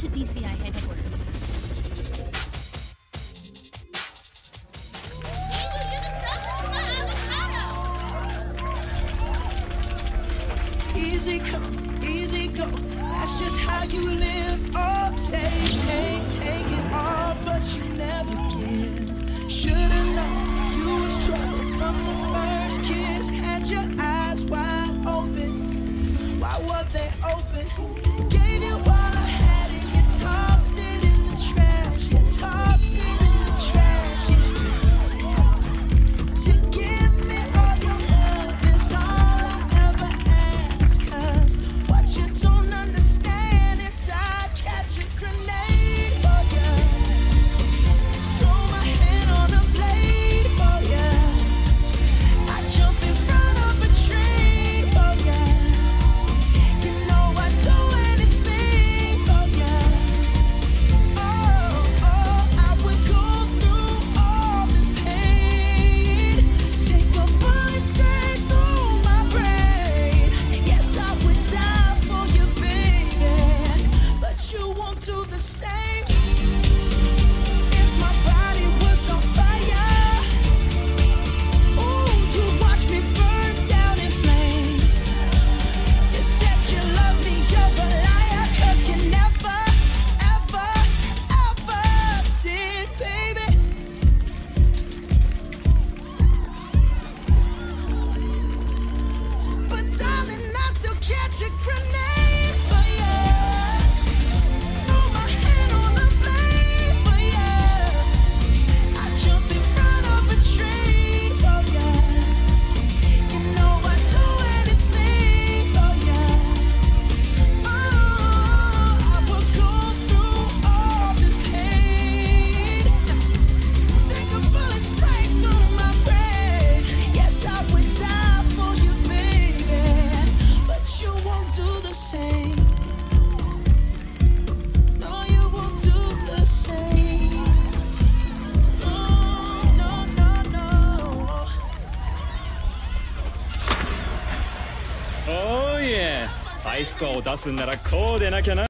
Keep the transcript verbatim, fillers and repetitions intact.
to D C I headquarters. Easy come, easy go. That's just how you live. Oh, take, take, take it all, but you never give. Should've known you was trouble from the first kiss. Had your eyes wide open. Why were they open? Gave you all I had and you tossed it in the trash. You tossed it in the trash. You to give me all your love is all I ever ask. 'Cause what you don't understand is I'd catch a grenade for ya. Throw my hand on a blade for ya. I jump in front of a train for ya. You know I'd do anything for ya. Oh, oh, I would go through all this pain. Take a bullet straight through my brain. Yes, I would die for you, baby, but you won't do the same. If my body was on fire, ooh, you watch me burn down in flames. You said you love me, you're a liar, 'cause you never, ever, ever did, baby. But darling, I still catch a grenade for ya. Throw my hand on a blade for ya. I jump in front of a train for ya. You know I'd do anything for ya. Oh, I would go through all this pain. Take a bullet straight through my brain. Yes, I would die for you, baby, but you won't do the same. No, you won't do the same. No, no, no, no. おーいえ、ハイスコアを出すんならこうでなきゃな。